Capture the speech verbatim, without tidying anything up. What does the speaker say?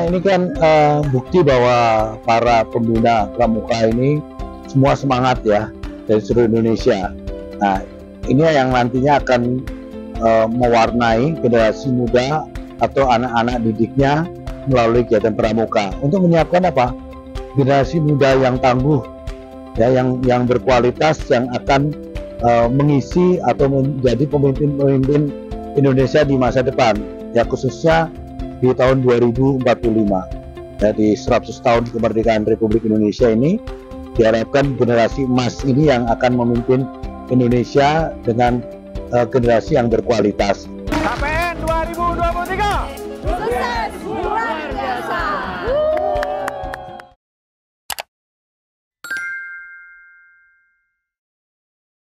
ini kan uh, bukti bahwa para pembina pramuka ini semua semangat ya dari seluruh Indonesia. Nah, ini yang nantinya akan uh, mewarnai generasi muda atau anak-anak didiknya melalui kegiatan pramuka untuk menyiapkan apa? Generasi muda yang tangguh, ya, yang yang berkualitas, yang akan uh, mengisi atau menjadi pemimpin-pemimpin Indonesia di masa depan, ya khususnya di tahun dua ribu empat puluh lima. Ya, di seratus tahun kemerdekaan Republik Indonesia ini diharapkan generasi emas ini yang akan memimpin Indonesia dengan uh, generasi yang berkualitas.